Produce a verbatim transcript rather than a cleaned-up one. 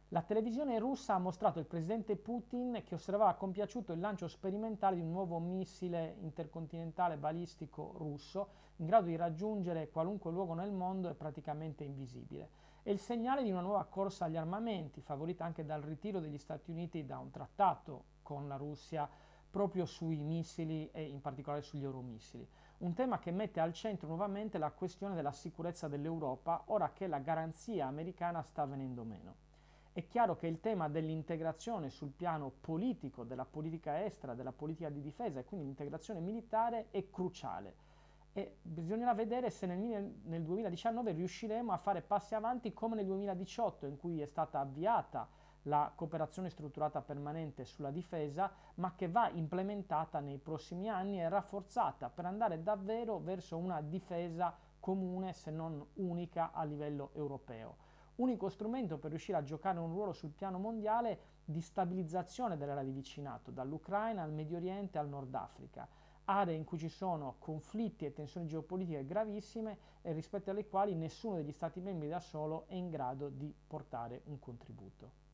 La televisione russa ha mostrato il presidente Putin che osservava compiaciuto il lancio sperimentale di un nuovo missile intercontinentale balistico russo in grado di raggiungere qualunque luogo nel mondo e praticamente invisibile. È il segnale di una nuova corsa agli armamenti, favorita anche dal ritiro degli Stati Uniti da un trattato con la Russia proprio sui missili e in particolare sugli euromissili. Un tema che mette al centro nuovamente la questione della sicurezza dell'Europa ora che la garanzia americana sta venendo meno. È chiaro che il tema dell'integrazione sul piano politico, della politica estera, della politica di difesa e quindi l'integrazione militare è cruciale e bisognerà vedere se nel, nel duemiladiciannove riusciremo a fare passi avanti come nel duemiladiciotto in cui è stata avviata la cooperazione strutturata permanente sulla difesa, ma che va implementata nei prossimi anni e rafforzata per andare davvero verso una difesa comune, se non unica, a livello europeo. Unico strumento per riuscire a giocare un ruolo sul piano mondiale di stabilizzazione dell'area di vicinato, dall'Ucraina al Medio Oriente al Nord Africa, aree in cui ci sono conflitti e tensioni geopolitiche gravissime e rispetto alle quali nessuno degli Stati membri da solo è in grado di portare un contributo.